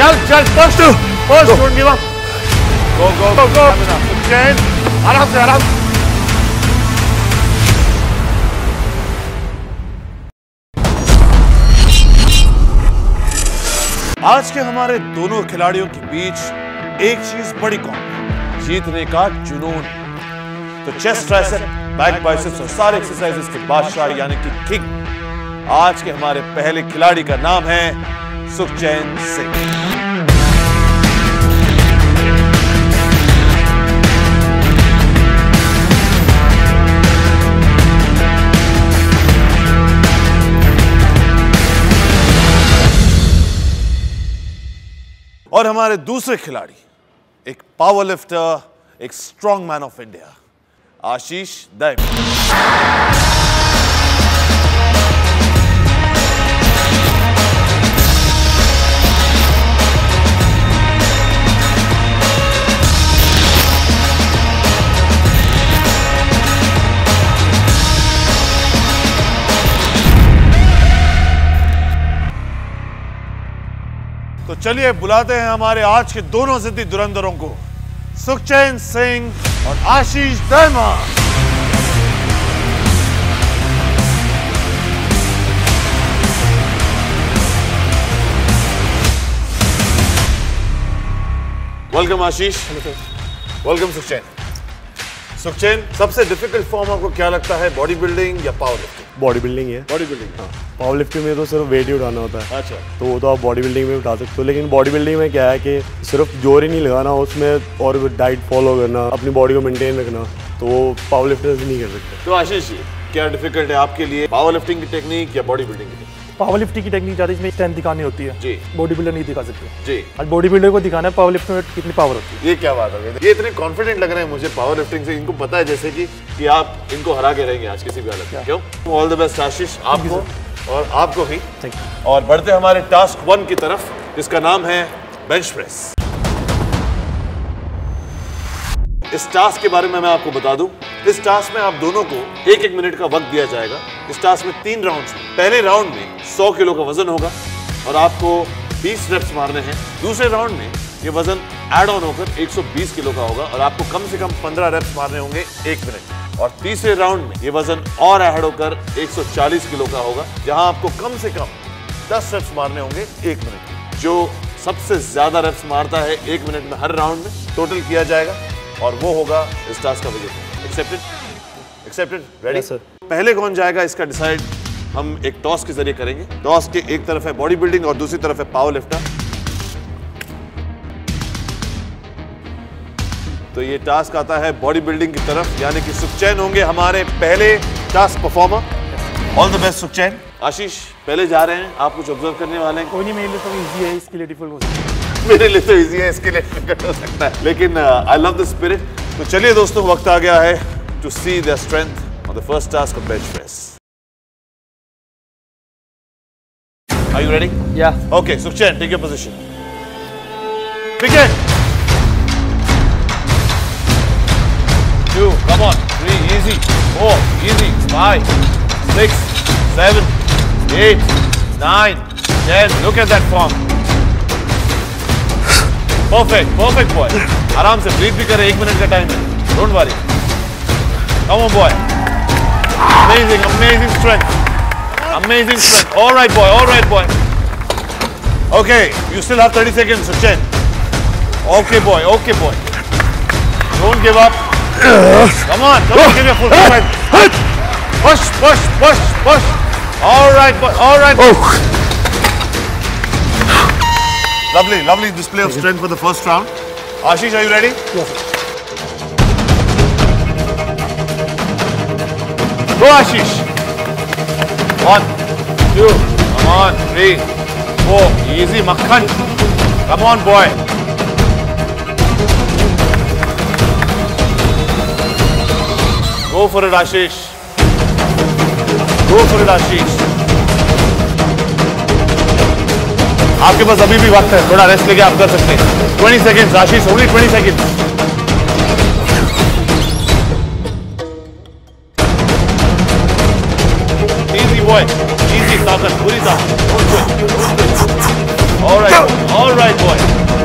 चल push, don't give up. Go. Sukhchand, आराम से आराम. आज के हमारे दोनों खिलाड़ियों के बीच एक चीज बड़ी कॉमन, जीतने का जुनून. तो चेस्ट, ट्राइसेप, बैक, बाइसेप्स और सारे एक्सरसाइजेस के बादशाह यानी कि किंग, आज के हमारे पहले खिलाड़ी का नाम है सुखचैन सिंह. और हमारे दूसरे खिलाड़ी, एक पावर लिफ्टर, एक strong man of India, Ashish Dam. तो चलिए बुलाते हैं हमारे आज के दोनों जिद्दी धुरंधरों को, सुखचैन सिंह और आशीष दैम. वेलकम आशीष. वेलकम सुखचैन. सुखचैन, सबसे डिफिकल्ट फॉर्म आपको क्या लगता है, बॉडी बिल्डिंग या पावर लिफ्टिंग? बॉडी बिल्डिंग है. Body building. हाँ, पावर लिफ्टिंग में तो सिर्फ वेट ही उठाना होता है. अच्छा. तो वो तो आप बॉडी बिल्डिंग में उठा सकते हो, लेकिन बॉडी बिल्डिंग में क्या है कि सिर्फ जोर ही नहीं लगाना, उसमें और डाइट फॉलो करना, अपनी बॉडी को मेंटेन रखना, तो वो पावर लिफ्टर से नहीं कर सकते. तो आशीष जी, क्या डिफिकल्ट है आपके लिए, पावर लिफ्टिंग की टेक्निक या बॉडी बिल्डिंग की टेक्निक? पावर लिफ्टिंग की टेक्निक ज़्यादा इसमें स्ट्रेंथ दिखानी होती है जी. बॉडी बिल्डर नहीं दिखा सकते जी. और बॉडी बिल्डर को दिखाना है पावर लिफ्टिंग में कितनी पावर होती है. ये क्या बात है, ये इतने कॉन्फिडेंट लग रहे हैं मुझे पावर लिफ्टिंग से. इनको पता है जैसे कि आप इनको हरा के रहेंगे आज किसी भी हालत में. क्यों? ऑल द बेस्ट आशीष, आपको और आपको ही. और बढ़ते हमारे टास्क 1 की तरफ, जिसका नाम है बेंच प्रेस. इस टास्क के बारे में मैं आपको बता दूं, इस टास्क में आप दोनों को 1-1 मिनट का वक्त दिया जाएगा. इस टास्क में 3 राउंड्स हैं. पहले राउंड में 100 किलो का वजन होगा और आपको 20 रेप्स मारने हैं. दूसरे राउंड में ये वजन ऐड ऑन होकर 120 किलो का होगा और आपको कम से कम 15 रेप्स मारने होंगे 1 मिनट. और तीसरे राउंड में ये वजन और ऐड होकर 140 किलो का होगा, जहां आपको कम से कम 10 रेप्स मारने होंगे 1 मिनट. जो सबसे ज्यादा रेप्स मारता है 1 मिनट में हर राउंड में, टोटल किया जाएगा और वो होगा इस टास्क का विजेता. एक्सेप्टेड? एक्सेप्टेड? रेडी? सर. पहले कौन जाएगा इसका डिसाइड हम एक टॉस के जरिए करेंगे. टॉस के एक तरफ है बॉडी बिल्डिंग और दूसरी तरफ है पावर लिफ्टर. तो ये टास्क आता है बॉडी बिल्डिंग की तरफ, यानी कि सुखचैन होंगे हमारे पहले task performer. All the best Sukhchain. Ashish पहले जा रहे हैं, आप कुछ ऑब्जर्व करने वाले हैं? कोई नहीं, मेरे लिए तो इजी है, इसके लिए डिफिकल्ट हो सकता है. मेरे लिए तो इजी है, इसके लिए डिफिकल्ट हो सकता है, लेकिन आई लव द स्पिरिट. तो चलिए दोस्तों, वक्त आ गया है to see their strength on the first task of bench press. Are you ready? Yeah. Okay, Sukhchand, take your position. Begin. 2, come on. 3, easy. 4, easy. 5, 6, 7, 8, 9, 10. Look at that form. Perfect, perfect boy. आराम से breathe भी करे, 1 minute का time है. Don't worry. Come on, boy. Amazing, amazing strength. Amazing strength. All right, boy. All right, boy. Okay, you still have 30 seconds, Sukhchand. Okay, boy. Okay, boy. Don't give up. Come on. Come on. Give your full strength. Push, push, push, push. All right, boy. All right. Lovely, lovely display of strength for the first round. Ashish, are you ready? Yes, sir. Go, Ashish. 1, 2, come on, 3, 4, easy, Makhan. Come on, boy. Go for it, Ashish. Go for it, Ashish. आपके पास अभी भी वक्त है, थोड़ा rest लेके आप कर सकते हैं. 20 seconds, Ashish, only 20 seconds. Easy boy, easy ताकत, पूरी ताकत. All right, boy.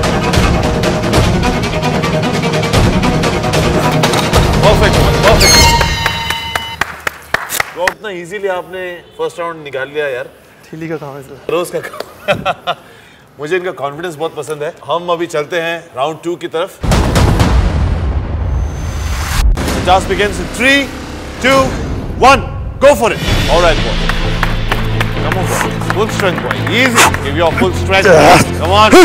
Perfect. तो इतना इजीली आपने फर्स्ट राउंड निकाल लिया यार। ठिली का काम है सर। रोज का काम। मुझे इनका कॉन्फिडेंस बहुत पसंद है। हम अभी चलते हैं राउंड 2 की तरफ। Task begins in 3, 2, 1. Go for it. All right, boy. Come on, boy. Full strength, boy. Easy. Give your full strength. Come on.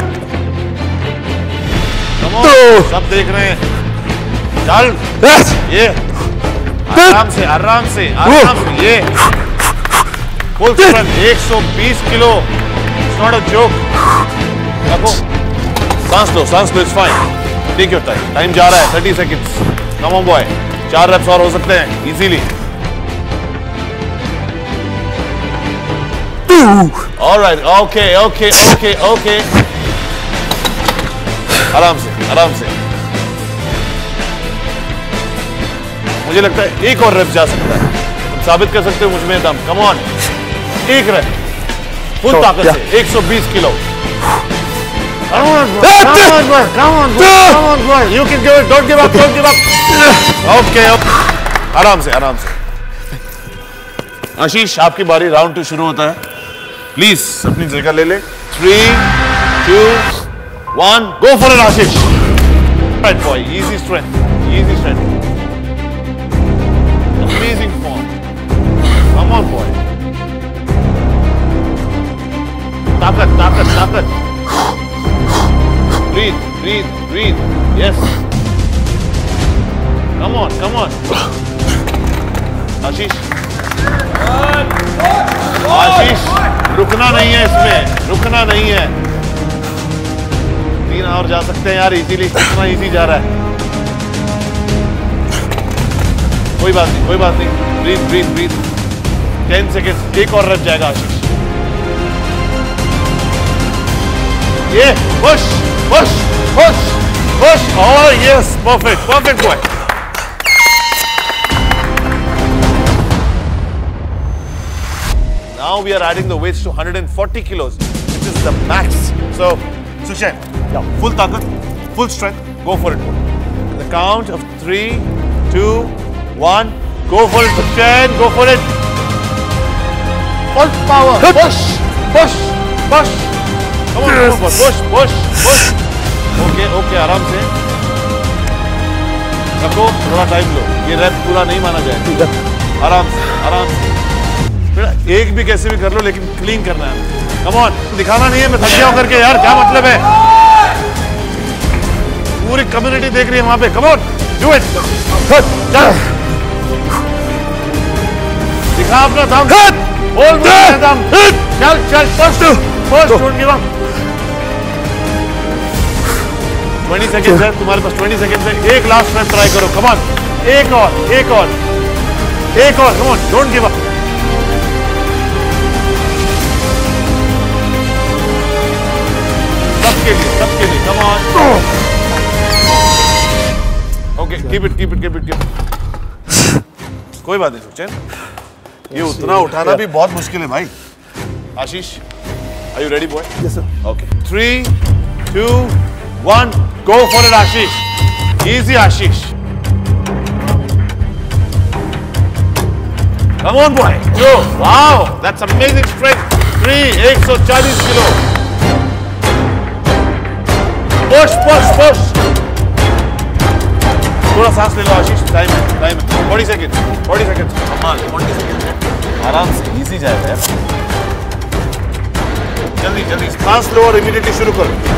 Come on. सब देख रहे हैं। चल। ये। आराम से। ये। Full strength. 120 kilo. It's not a joke. देखो। सांस लो. It's fine. Take your time. Time जा रहा है. 30 seconds. Come on, boy. 4 reps और हो सकते हैं इजीली। All right, okay. आराम से। मुझे लगता है एक और रेप जा सकता है। तुम साबित कर सकते हो मुझ में दम। Come on, एक रेप फुल ताकत से 120 kilo. Come on, boy. You can do it. Don't give up. Okay. आराम से। आशीष, आपकी बारी। राउंड 2 शुरू होता है। प्लीज अपनी जगह ले ले। 3, 2, 1. Go for it, Ashish. Right, boy. Easy strength. Amazing form. Come on, boy. ताकत। Breathe. Yes. Come on. आशीष, रुकना नहीं है इसमें। 3 और जा सकते हैं यार इजीली। कितना इजी जा रहा है। कोई बात नहीं। Breathe. 10 seconds. एक और रह जाएगा आशीष। ये push. Oh yes, perfect boy. Now we are adding the weights to 140 kilos, which is the max. So, Sushen, full takat, full strength, go for it. The count of 3, 2, 1, go for it, Sushen, go for it. Full power, push. Come on, push. Okay, आराम से रखो। थोड़ा time लो। ये rap पूरा नहीं माना जाएगा। आराम से। एक भी कैसे भी कर लो, लेकिन क्लीन करना है। Come on, दिखाना नहीं है मैं थक गया हूं करके यार। क्या मतलब है? पूरी कम्युनिटी देख रही है वहां पे। Come on, do it. दिखा अपना दम। Hold दम। चल, push, don't give up. 20 second है तुम्हारे पास। 20 सेकेंड है। एक लास्ट रैप ट्राई करो। कम ऑन, एक और। Come on, don't give up. सबके लिए come on. Okay, keep it. कोई बात नहीं सुचैन, ये उतना उठाना भी बहुत मुश्किल है भाई। Ashish, are you ready boy? Yes sir. Okay, 3, 2, 1, go for it, Ashish. Easy, Ashish. Come on, boy. Go. Wow, that's amazing strength. 140 kilo. Push. थोड़ा सांस ले लो आशीष। टाइम है। 40 seconds. कमाल, 40 seconds है। आराम से, इजी जाएगा यार। जल्दी सांस लो और इमीडिएटली शुरू करो।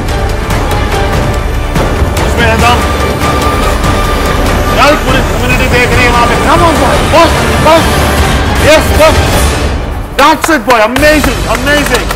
चल, पूरी कम्युनिटी देख रही है वहां पे। Come on, boy. Push. Yes, push. That's it, boy. Amazing.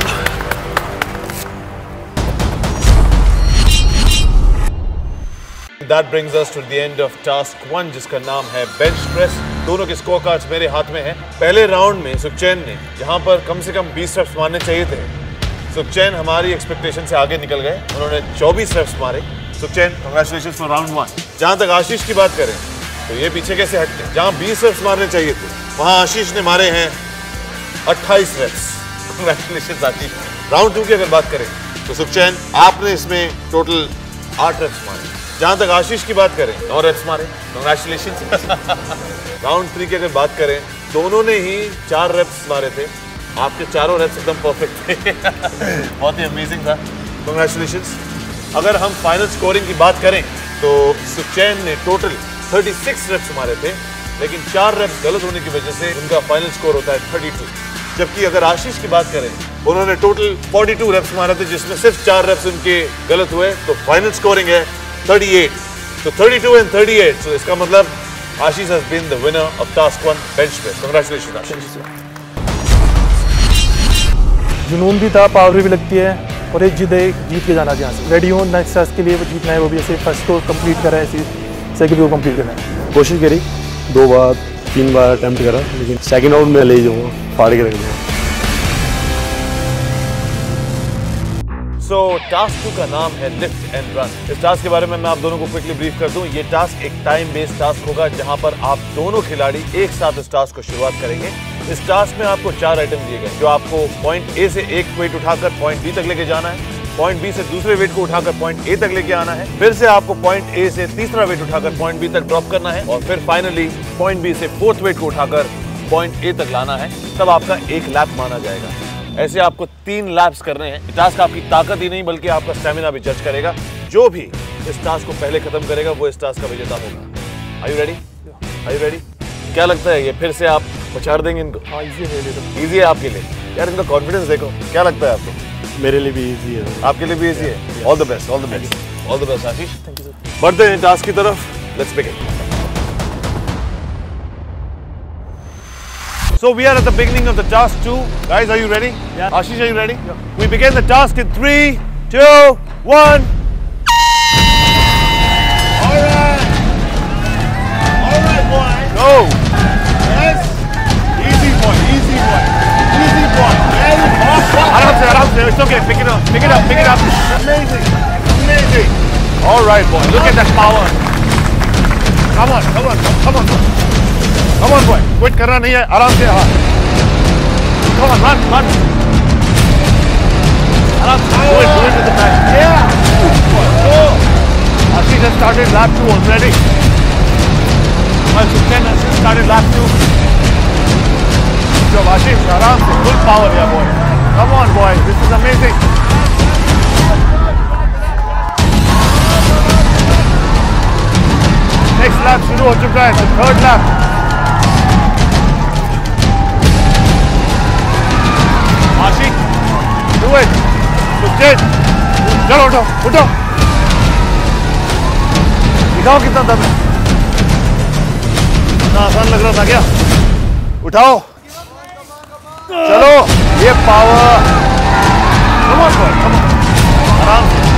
That brings us to the end of task 1, जिसका नाम है बेंच प्रेस। दोनों के स्कोर कार्ड्स मेरे हाथ में हैं। पहले राउंड में सुखचैन ने, जहां पर कम से कम 20 रेप्स मारने चाहिए थे, सुखचैन हमारी एक्सपेक्टेशन से आगे निकल गए। उन्होंने 24 रेप्स मारे। Sukhchain, congratulations for round 1। जहां तक आशीष की बात करें तो ये पीछे कैसे हट गए। जहां 20 रेप्स मारने चाहिए थे, वहां आशीष ने मारे हैं 28 रेप्स। कांग्रेचुलेशंस आशीष। राउंड 2 की अगर बात करें तो सुखचैन आपने इसमें टोटल 8 रेप्स मारे। जहां तक आशीष की बात करें 9 रेप्स मारे, कांग्रेचुलेशंस। राउंड 3 की अगर बात करें दोनों ने ही 4 रेप्स मारे थे, आपके चारों रेप्स एकदम परफेक्ट थे। बहुत ही अमेजिंग था, कांग्रेचुलेशंस। अगर हम फाइनल स्कोरिंग की बात करें तो सुखचैन ने टोटल 36 रेप्स मारे थे, लेकिन 4 रेप्स गलत होने की वजह से उनका फाइनल स्कोर होता है 32। जबकि अगर आशीष की बात करें उन्होंने टोटल 42 रेप्स मारे थे, जिसमें सिर्फ 4 रेप्स उनके गलत हुए, तो फाइनल स्कोरिंग है 38। तो 32 and 38, so इसका मतलब आशीष has been the winner of task 1 bench press. Congratulations आशीष। जुनून भी था, पावर भी लगती है और एक जिद है, जीत के जाना है यहाँ से। रेडी हो नेक्स्ट टास्क के लिए, वो जीतना है, वो भी ऐसे फर्स्ट को कंप्लीट करा है, ऐसे सेकंड को कंप्लीट करना है। कोशिश करी 2 बार 3 बार अटेम्प्ट करा, लेकिन सेकंड राउंड में ले जाऊँगा, फाड़ के रख दूँगा। सो टास्क 2 का नाम है लिफ्ट एंड रन। इस टास्क के बारे में मैं आप दोनों को क्विकली ब्रीफ कर दूं। ये टास्क एक टाइम बेस्ड टास्क होगा, जहां पर आप दोनों खिलाड़ी एक साथ इस टास्क को शुरुआत करेंगे। इस टास्क में आपको 4 आइटम दिए गए, जो आपको पॉइंट ए से एक वेट उठाकर पॉइंट बी तक लेके जाना है, पॉइंट बी से दूसरे वेट को उठाकर पॉइंट ए तक लेके आना है, फिर से आपको पॉइंट ए से तीसरा वेट उठाकर पॉइंट बी तक ड्रॉप करना है, और फिर फाइनली पॉइंट बी से फोर्थ वेट को उठाकर पॉइंट ए तक लाना है। तब आपका एक लैप माना जाएगा। ऐसे आपको 3 लैप्स करने हैं। टास्क आपकी ताकत ही नहीं बल्कि आपका स्टैमिना भी जज करेगा। जो भी इस टास्क को पहले खत्म करेगा वो इस टास्क का विजेता होगा। Are you ready? Are you ready? क्या लगता है ये फिर से आप पछाड़ देंगे इनको? हाँ, इजी है, इजी है आपके लिए यार, इनका कॉन्फिडेंस देखो। क्या लगता है आपको? मेरे लिए भी इजी है, आपके लिए भी इजी है। All the best, all the best, all the best Ashish. Thank you sir. बढ़ते हैं टास्क की तरफ। Let's begin. So we are at the beginning of the task 2. Guys, are you ready? Yeah. Ashish, are you ready? Yeah. We begin the task in 3, 2, 1. All right. All right, boy. Go. Yes. Easy boy. Easy boy. Easy boy. Very good. Aram se. It's okay. Pick it up. Pick it up. Pick it up. Amazing. Amazing. All right, boy. Look at that power. Come on. Come on. Come on. Come on, boy. Quit करना नहीं है, आराम से। हाँ। Come on, run, run. आराम से। Do it with the back. Yeah. Go. Ashish has started lap 2 already. Sukhchैन has started lap 2. So Ashish, आराम से, full power here, boy. Come on, boy. This is amazing. Next lap शुरू हो चुका है, the third lap. Ashish, do it. सुखचैन, चलो उठो, उठो। दिखाओ कितना दम है। इतना आसान लग रहा था क्या? उठाओ। चलो, ये power. Come on, boy, come on. आराम से।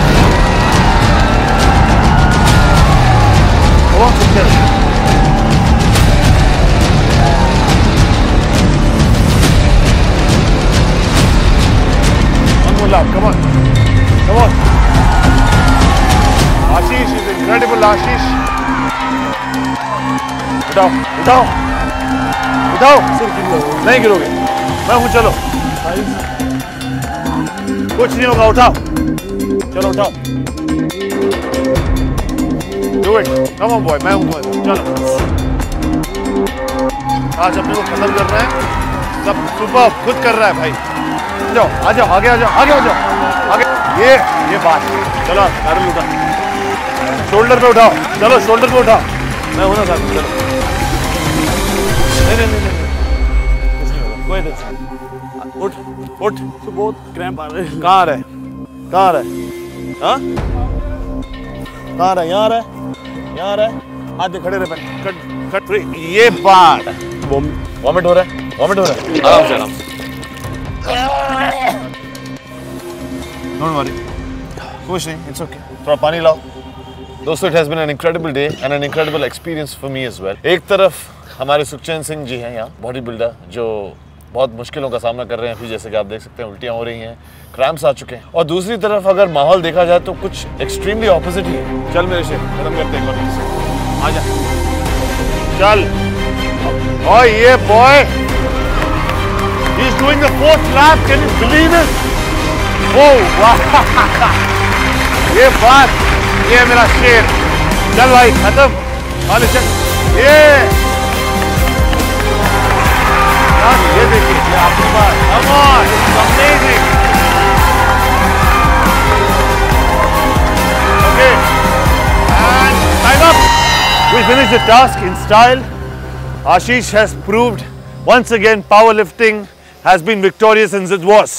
Come on, सुखचैन। Come on, come on. Ashish is incredible, Ashish. उठाओ, उठाओ, उठाओ। नहीं गिरोगे, मैं हूँ, चलो। कुछ नहीं होगा, उठाओ। चलो उठाओ। Do it, come on boy, मैं हूँ, चलो। आज अपने को खत्म कर रहे हैं, सब सुपर खुद कर रहा है भाई। जाओ, आ जाओ, आगे आ जाओ, आगे आ जाओ, आगे। ये बात। चलो, पैडल उठा, शोल्डर पे उठाओ, चलो शोल्डर पे उठाओ। मैं हूं ना साथ, चलो। नहीं, कुछ नहीं होगा, कोई टेंशन। उठ, उठ। तो बहुत क्रैम्प आ रहे हैं। कहाँ आ रहा है? कहाँ आ रहा है? हाँ? कहाँ आ रहा है? यहाँ आ रहा है? यहाँ आ रहा है? हाथ दे, खड़े रहे पहले। Cut, cut, free. ये बात। वॉमिट हो रहा है? वॉमिट हो रहा है? आराम से, आराम से। Don't worry. कुछ नहीं, it's okay. थोड़ा पानी लाओ। दोस्तों, it has been an incredible day and an incredible experience for me as well. एक तरफ हमारे सुखचैन सिंह जी हैं यहाँ, बॉडी बिल्डर, जो बहुत मुश्किलों का सामना कर रहे हैं। अभी जैसे कि आप देख सकते हैं, उल्टियाँ हो रही हैं, क्रैम्प्स आ चुके हैं। और दूसरी तरफ अगर माहौल देखा जाए तो कुछ एक्सट्रीमली ऑपोजिट ही है। चल मेरे शेर, खत्म करते हैं। आ जा, चल। और ये boy, he's doing the 4th lap. Can you believe it? Oh वाह, ये बात, ये मेरा शेर। चल भाई खत्म, वाले चल। ये यार ये देखिए, ये आपकी बात, come on, it's amazing. Okay, and time up. We finished the task in style. Ashish has proved once again powerlifting has been victorious in Zidd Wars.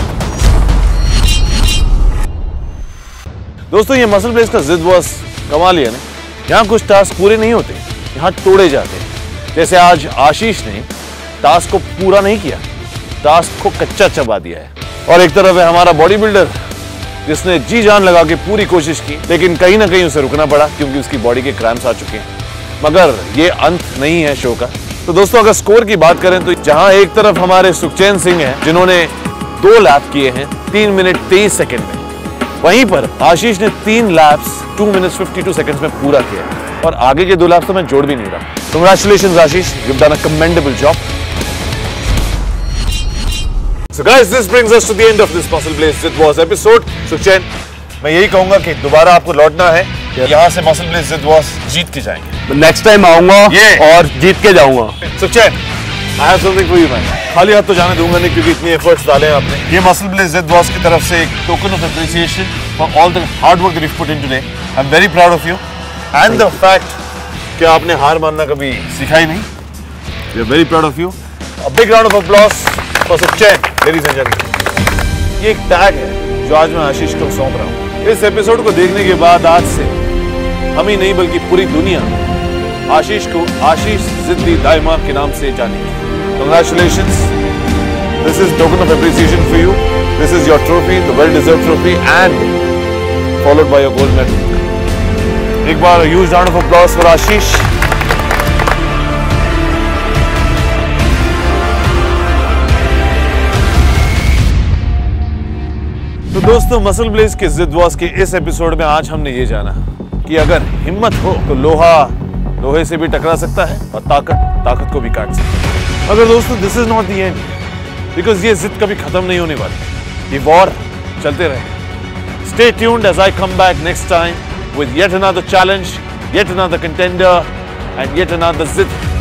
दोस्तों ये MuscleBlaze का Zidd Wars कमाल ही है ना, यहाँ कुछ टास्क पूरे नहीं होते, यहाँ तोड़े जाते हैं। जैसे आज आशीष ने टास्क को पूरा नहीं किया, टास्क को कच्चा चबा दिया है। और एक तरफ है हमारा बॉडी बिल्डर जिसने जी जान लगा के पूरी कोशिश की, लेकिन कहीं ना कहीं उसे रुकना पड़ा क्योंकि उसकी बॉडी के क्रैम्प्स आ चुके हैं। मगर ये अंत नहीं है शो का। तो दोस्तों अगर स्कोर की बात करें तो जहां एक तरफ हमारे सुखचैन सिंह हैं जिन्होंने 2 लैप किए हैं 3 मिनट 23 सेकंड में, वहीं पर आशीष ने 3 लैप्स 2 मिनट्स 52 सेकंड्स में पूरा किया। और आगे के 2 लैप्स तो मैं जोड़ भी नहीं रहा। Congratulations Ashish, you've done a commendable job. So guys, this brings us to the end of this MuscleBlaze Zidd Wars episode. सुखचैन, मैं यही कहूंगा कि दोबारा आपको लौटना है, यहाँ से MuscleBlaze Zidd Wars जीत के जाएंगे। नेक्स्ट टाइम आऊंगा और जीत के जाऊंगा। सुखचैन, I have something for you man. खाली हाथ तो जाने दूंगा नहीं क्योंकि इतनी एफर्ट्स डाले हैं आपने। ये MuscleBlaze Zidd Wars की तरफ से एक token of appreciation for all the hard work that you've put in today. I'm very proud of you and the fact कि आपने हार मानना कभी सीखा ही नहीं। We are very proud of you. A big round of applause for Sukhchैन, ladies and gentlemen. ये एक tag है जो आज मैं आशीष को सौंप रहा हूँ। इस एपिसोड को देखने के बाद आज से हम ही नहीं बल्कि पूरी दुनिया आशीष को आशीष जिद्दी दाइमा के नाम से जानेगी। Congratulations. This is token of appreciation for you. This is your trophy, the well-deserved trophy, and followed by your gold medal. एक बार huge round of applause for आशीष। तो दोस्तों MuscleBlaze के Zidd Wars के इस एपिसोड में आज हमने ये जाना कि अगर हिम्मत हो तो लोहा लोहे से भी टकरा सकता है और ताकत ताकत को भी काट सकता है। अगर दोस्तों this is not the end, because ये जिद कभी खत्म नहीं होने वाली, ये वॉर चलते रहे। Stay tuned as I come back next time with yet another challenge, yet another contender, and yet another Zidd